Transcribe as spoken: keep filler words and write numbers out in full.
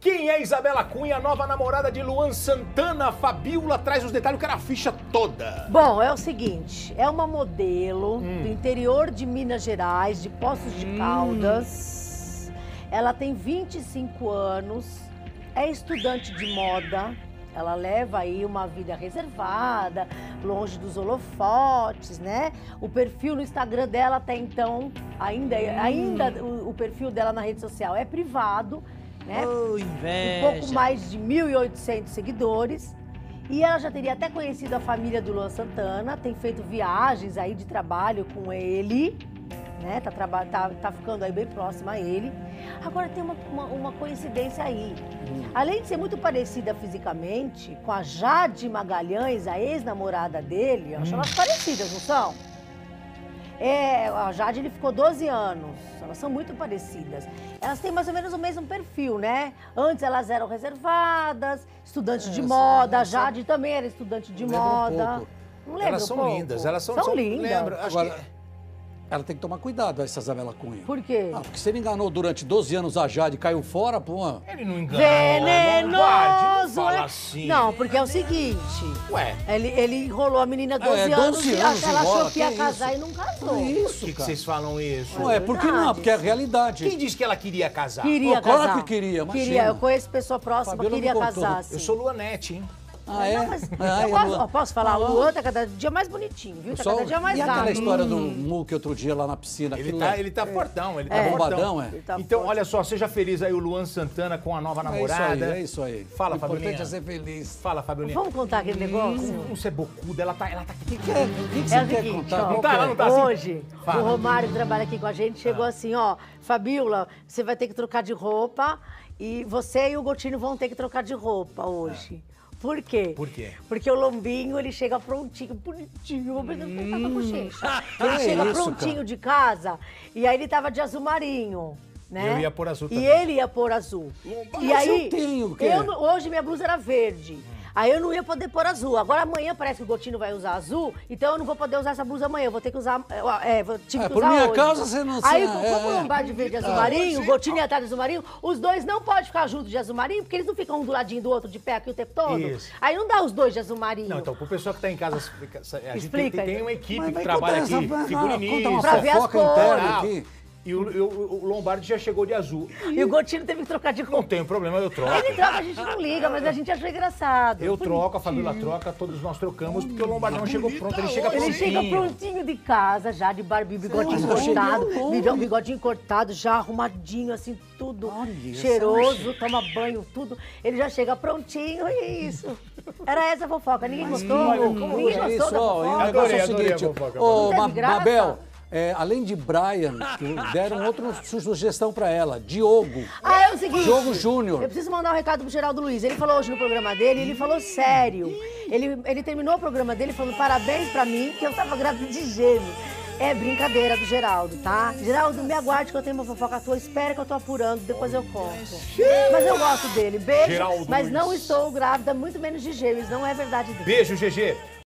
Quem é Isabela Cunha, a nova namorada de Luan Santana? Fabiola traz os detalhes, eu quero a ficha toda. Bom, é o seguinte, é uma modelo Hum. do interior de Minas Gerais, de Poços de Hum. Caldas. Ela tem vinte e cinco anos, é estudante de moda. Ela leva aí uma vida reservada, longe dos holofotes, né? O perfil no Instagram dela até então, ainda, Hum. ainda o, o perfil dela na rede social é privado, né? Oh, Um inveja. pouco mais de mil e oitocentos seguidores. E ela já teria até conhecido a família do Luan Santana, tem feito viagens aí de trabalho com ele, né? Tá, traba- tá, tá ficando aí bem próxima a ele. Agora tem uma, uma, uma coincidência aí. Além de ser muito parecida fisicamente com a Jade Magalhães, a ex-namorada dele, eu acho elas parecidas, não são? É, a Jade ele ficou doze anos, elas são muito parecidas. Elas têm mais ou menos o mesmo perfil, né? Antes elas eram reservadas, estudantes É, de essa- moda, a essa- Jade também era estudante de Lembra um moda. pouco. Não lembra Elas um são pouco? lindas, elas são, são lindas. Lembra, acho Agora, que... ela tem que tomar cuidado, essa Isabela Cunha. Por quê? Ah, porque se ele enganou durante doze anos a Jade e caiu fora, pô. Ele não engana. Venenoso! Não, guarde, não fala é? assim. Não, porque é o seguinte, Ué, ele, ele enrolou a menina doze, É, anos, doze e anos ela achou enrola, que ia que casar isso? e não Que casou. isso, por que, que cara? vocês falam isso? Não é, por que não? verdade. Porque é a realidade. Quem disse que ela queria casar? Queria Pô, claro casar. que queria, imagina. Queria, eu conheço pessoa próxima, Fabiola queria me contou. casar, sim. Eu sou Luanete, hein? Ah, é? Não, mas Ah, eu é, gosto- Luan. ó, posso falar? Ah, O Luan tá cada dia mais bonitinho, viu? Tá Só- cada dia mais E aquela gato. história do Muque outro dia lá na piscina? Ele aquilo tá, lá? ele tá fortão, ele tá É. fortão. Bombadão, é? Ele tá Então, forte. olha só, seja feliz aí o Luan Santana com a nova É isso namorada. aí, é isso aí. Fala, O importante Fabiolinha. é ser feliz. Fala, Fabiolinha. Vamos contar aquele negócio? Como você é bocuda, ela tá... Ela tá... O que, que, é? O que, que É você o quer seguinte, contar? ó, Não tá, ela não tá assim? hoje, Fala. o Romário, que trabalha aqui com a gente, chegou assim, ó, Fabiola, você vai ter que trocar de roupa e você e o Gotino vão ter que trocar de roupa hoje. Por quê? Por quê? Porque o Lombinho, ele chega prontinho, bonitinho, vou ver se tá com a bochecha. Ele Que chega isso, prontinho cara? de casa e aí ele tava de azul marinho. Né? Eu ia pôr azul E também. ele ia pôr azul. Mas E aí, eu tenho, o quê? eu não- hoje minha blusa era verde. Aí eu não ia poder pôr azul. Agora amanhã parece que o Gotino vai usar azul, então eu não vou poder usar essa blusa amanhã. Eu vou ter que usar. É, vou, tive É, que por usar minha hoje. causa, você não- Aí, você- como é, o Lombardi veio de azul tá. marinho, o Gotino ia estar de azul marinho, os dois não podem ficar juntos de azul marinho, porque eles não ficam um do ladinho do outro de pé aqui o tempo todo. Isso. Aí não dá os dois de azul marinho. Não, então, pro pessoal que tá em casa, a gente Explica. tem, tem uma equipe Mas que vai trabalha contar aqui, essa- vai- figurinista. conta uma Pra ver as fofoca cores. interna Ah, aqui. E o, o- o Lombardi já chegou de azul. E o Gotino teve que trocar de Não roupa. tem problema, eu troco. Ele troca, a gente não liga, mas a gente achou engraçado. Eu troco, a Fabiola troca, todos nós trocamos, porque o Lombardi não chegou pronto, ele chega Ele prontinho. chega prontinho de casa, já de barba, bigodinho Mas eu cortado, cheguei bigode- bigodinho cortado, já arrumadinho, assim, tudo Olha, essa cheiroso, toma banho, tudo. Ele já chega prontinho e é isso. Era essa a fofoca, ninguém gostou? olha, como Ninguém é gostou isso, da ó, e o fofoca? negócio é o Adorei, adorei a seguinte, fofoca, ô, Não teve Ma- graça? Mabel, é, além de Brian, tu- deram outra su- sugestão pra ela, Diogo. Ah, é o seguinte. Diogo Júnior. Eu preciso mandar um recado pro Geraldo Luiz. Ele falou hoje no programa dele, ele falou sério. Ele, ele terminou o programa dele falando parabéns pra mim, que eu tava grávida de gêmeo. É brincadeira do Geraldo, tá? Geraldo, me aguarde que eu tenho uma fofoca tua, espera que eu tô apurando, depois eu conto. Mas eu gosto dele, beijo, Geraldo mas não Luiz. estou grávida, muito menos de gêmeos, não é verdade dele. Beijo, G G.